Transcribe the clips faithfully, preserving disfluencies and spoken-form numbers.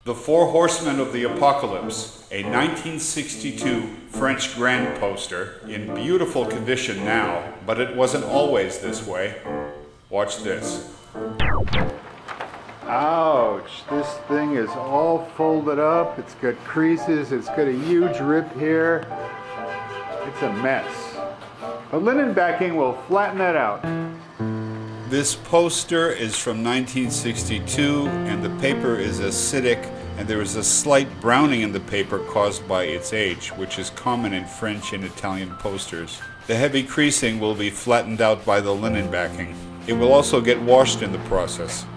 The Four Horsemen of the Apocalypse, a nineteen sixty-two French grand poster, in beautiful condition now, but it wasn't always this way. Watch this. Ouch, this thing is all folded up, it's got creases, it's got a huge rip here. It's a mess. But linen backing will flatten that out. This poster is from nineteen sixty-two, and the paper is acidic, and there is a slight browning in the paper caused by its age, which is common in French and Italian posters. The heavy creasing will be flattened out by the linen backing. It will also get washed in the process.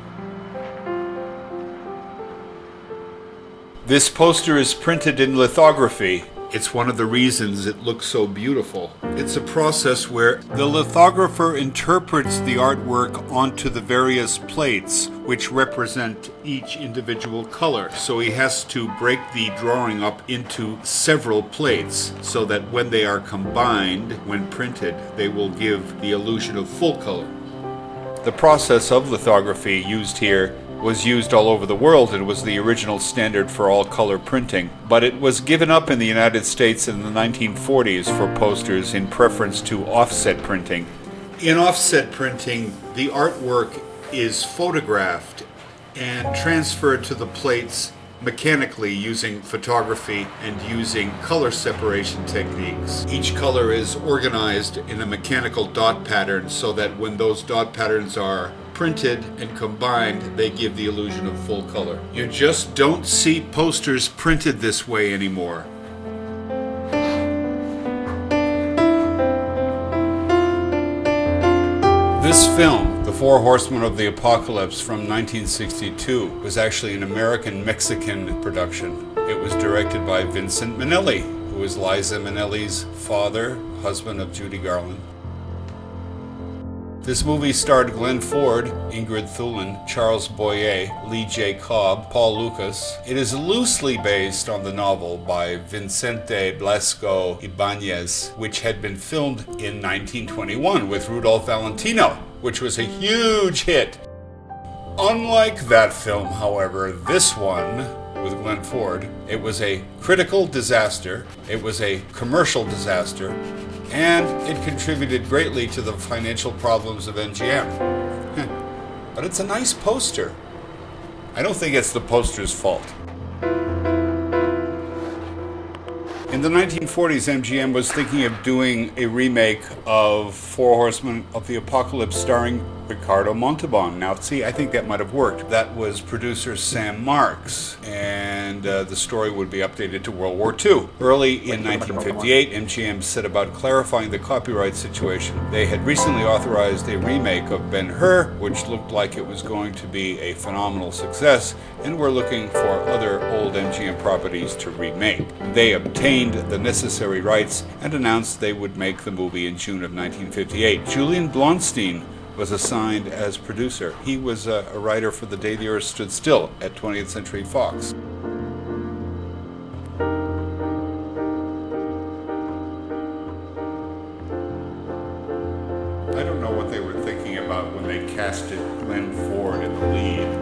This poster is printed in lithography. It's one of the reasons it looks so beautiful. It's a process where the lithographer interprets the artwork onto the various plates, which represent each individual color. So he has to break the drawing up into several plates so that when they are combined, when printed, they will give the illusion of full color. The process of lithography used here was used all over the world. It was the original standard for all color printing, but it was given up in the United States in the nineteen forties for posters in preference to offset printing. In offset printing, the artwork is photographed and transferred to the plates mechanically using photography and using color separation techniques. Each color is organized in a mechanical dot pattern so that when those dot patterns are printed and combined, they give the illusion of full color. You just don't see posters printed this way anymore. This film, The Four Horsemen of the Apocalypse from nineteen sixty-two, was actually an American-Mexican production. It was directed by Vincent Minelli, who was Liza Minnelli's father, husband of Judy Garland. This movie starred Glen Ford, Ingrid Thulin, Charles Boyer, Lee J. Cobb, Paul Lucas. It is loosely based on the novel by Vicente Blasco Ibáñez, which had been filmed in nineteen twenty-one with Rudolph Valentino, which was a huge hit. Unlike that film, however, this one with Glen Ford, it was a critical disaster, it was a commercial disaster, and it contributed greatly to the financial problems of M G M. But it's a nice poster. I don't think it's the poster's fault. In the nineteen forties, M G M was thinking of doing a remake of Four Horsemen of the Apocalypse starring Ricardo Montalban. Now, see, I think that might have worked. That was producer Sam Marks, and uh, the story would be updated to World War Two. Early in nineteen fifty-eight, M G M set about clarifying the copyright situation. They had recently authorized a remake of Ben-Hur, which looked like it was going to be a phenomenal success, and were looking for other old M G M properties to remake. They obtained the necessary rights and announced they would make the movie in June of nineteen fifty-eight. Julian Blonstein was assigned as producer. He was a, a writer for The Day the Earth Stood Still at twentieth Century Fox. I don't know what they were thinking about when they casted Glen Ford in the lead.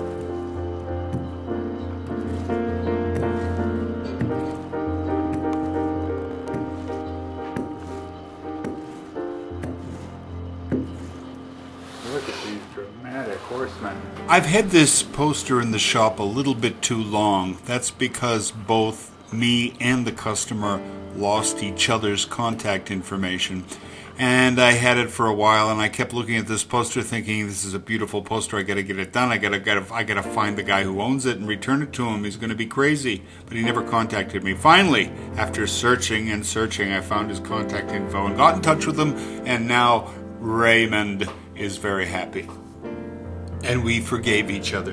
Look at these dramatic horsemen. I've had this poster in the shop a little bit too long. That's because both me and the customer lost each other's contact information. And I had it for a while, and I kept looking at this poster thinking, this is a beautiful poster, I gotta get it done, I gotta, gotta, I gotta find the guy who owns it and return it to him, he's gonna be crazy. But he never contacted me. Finally, after searching and searching, I found his contact info and got in touch with him, and now Raymond is very happy. And we forgave each other.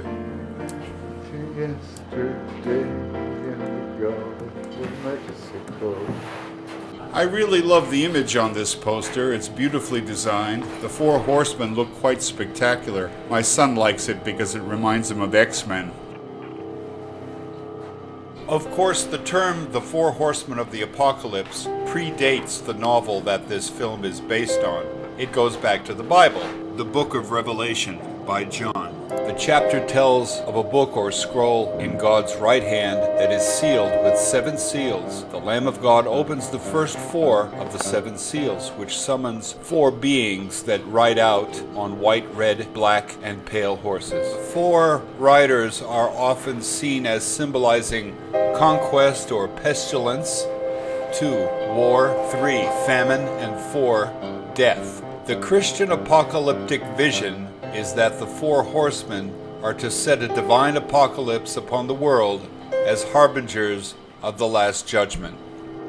Yesterday in the Gulf of Mexico. I really love the image on this poster. It's beautifully designed. The Four Horsemen look quite spectacular. My son likes it because it reminds him of X-Men. Of course, the term The Four Horsemen of the Apocalypse predates the novel that this film is based on. It goes back to the Bible, the Book of Revelation by John. The chapter tells of a book or scroll in God's right hand that is sealed with seven seals. The Lamb of God opens the first four of the seven seals, which summons four beings that ride out on white, red, black, and pale horses. Four riders are often seen as symbolizing conquest or pestilence, two, war, three, famine, and four, death. The Christian apocalyptic vision is that the four horsemen are to set a divine apocalypse upon the world as harbingers of the last judgment.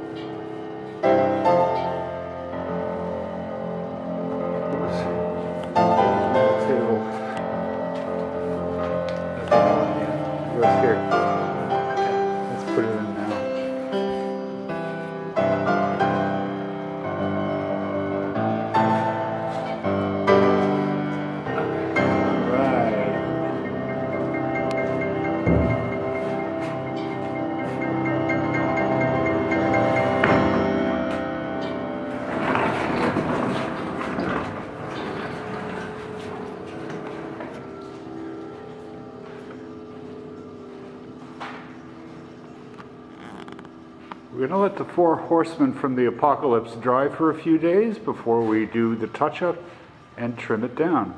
We're going to let the Four Horsemen from the Apocalypse dry for a few days before we do the touch-up and trim it down.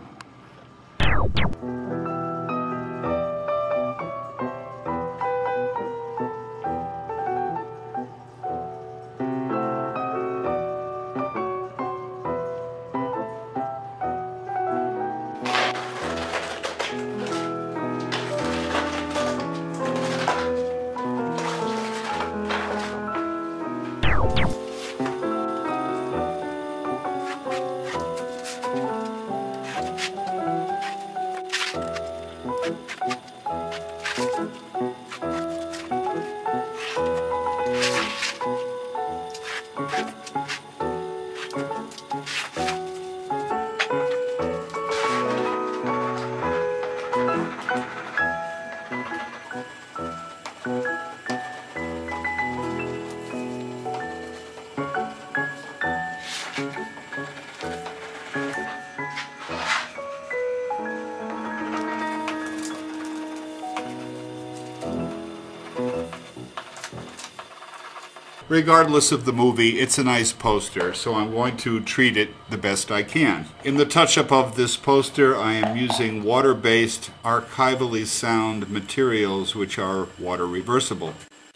Regardless of the movie, it's a nice poster, so I'm going to treat it the best I can. In the touch-up of this poster, I am using water-based, archivally sound materials which are water reversible.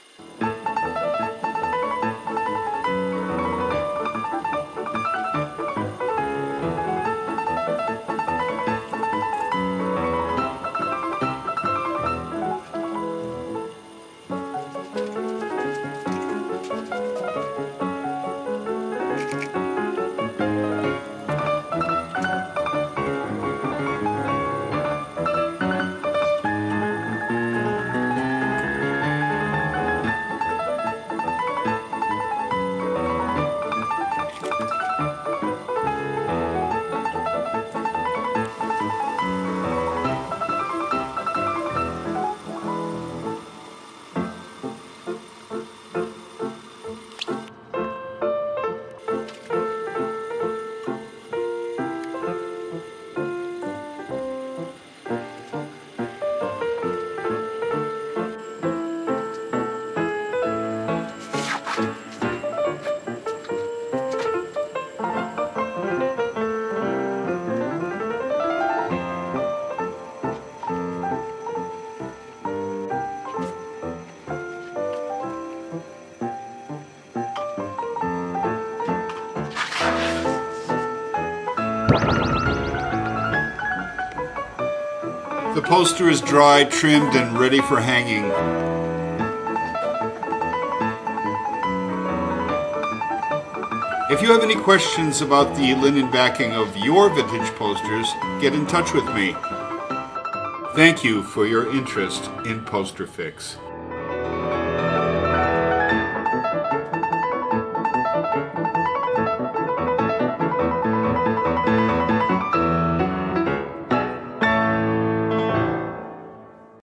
The poster is dry, trimmed, and ready for hanging. If you have any questions about the linen backing of your vintage posters, get in touch with me. Thank you for your interest in Poster Fix.